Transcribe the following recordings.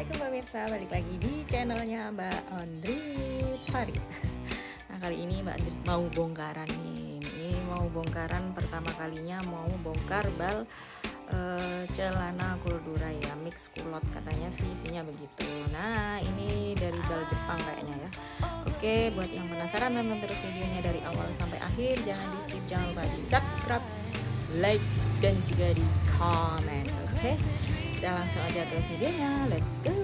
Assalamualaikum pemirsa, balik lagi di channelnya Mbak Andrit Farid. Nah, kali ini Mbak Andrit mau bongkaran nih. Ini mau bongkaran pertama kalinya, mau bongkar bal celana kuldura ya, mix kulot katanya sih isinya begitu. Nah, ini dari bal Jepang kayaknya ya. Oke, buat yang penasaran tonton terus videonya dari awal sampai akhir, jangan di skip, jangan lupa di subscribe, like, dan juga di comment. Oke, kita langsung aja ke videonya, let's go.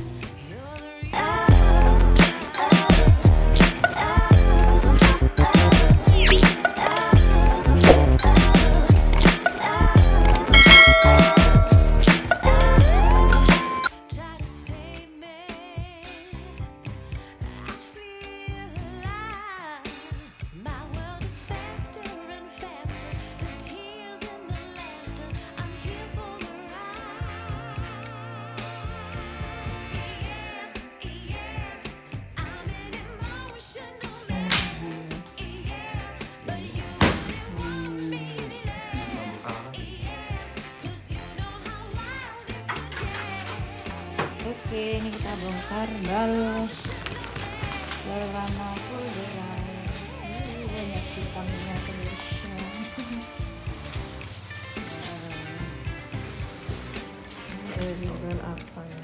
Oke, ini kita bongkar bal celana kuldura. Banyak hitamnya pemirsa. Dari bal apa ya?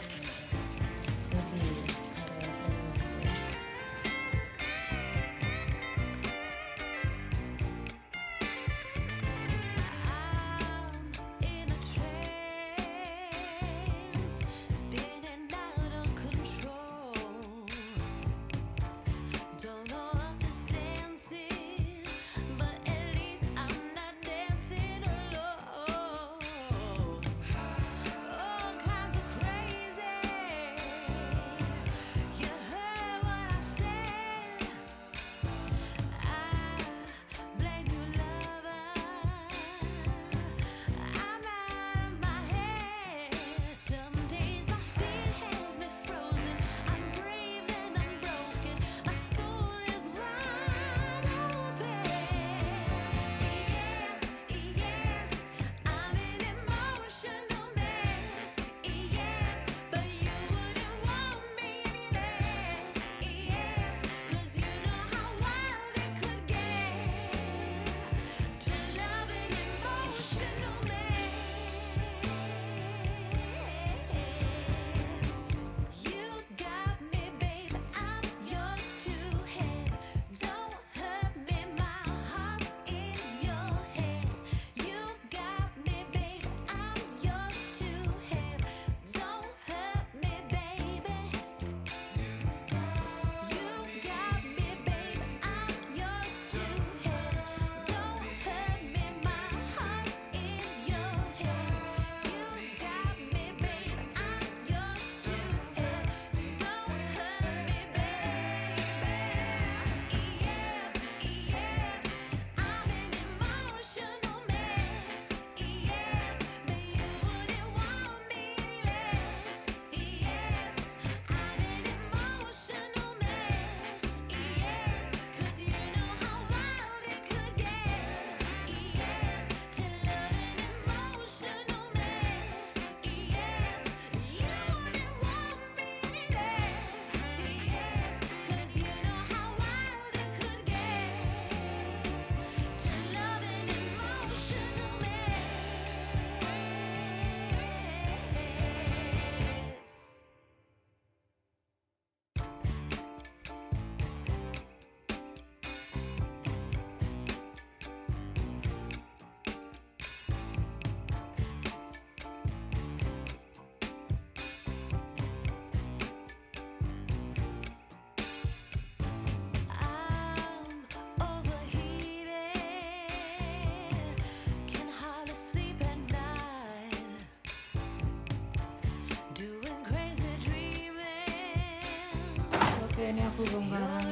Oke, ini aku bongkaran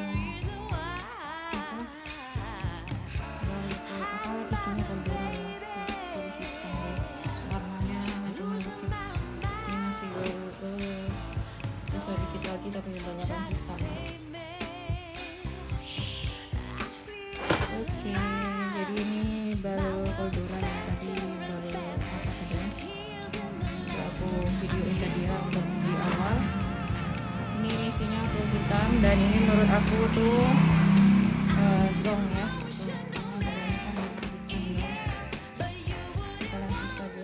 isinya kuldura ya, hitam guys, warnanya cuma dikit. Ini masih sisa dikit lagi tapi banyak yang hitam. Oke, jadi ini bal kuldura yang tadi bal apa tadi ya, aku videoin tadi ya, udah di hitam, dan ini menurut aku tuh zong ya. Kita langsung saja.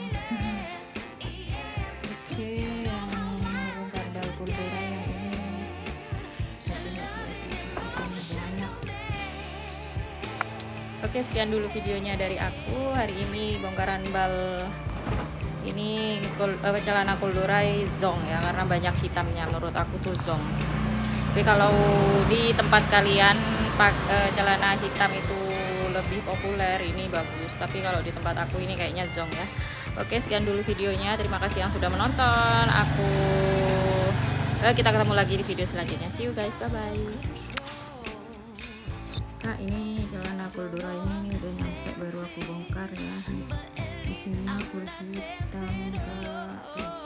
Oke, yang mau bongkar bal kultura yang ini banyak. Oke, sekian dulu videonya dari aku hari ini, bongkaran bal ini celana kuldurai zong ya, karena banyak hitamnya. Menurut aku tuh zong. Tapi kalau di tempat kalian celana hitam itu lebih populer, ini bagus. Tapi kalau di tempat aku ini kayaknya zong ya. Oke, sekian dulu videonya. Terima kasih yang sudah menonton. Kita ketemu lagi di video selanjutnya. See you guys, bye bye. Nah, ini celana kuldurai ini udah nyampe, baru aku bongkar ya. Di sini kulit hitam, Kak.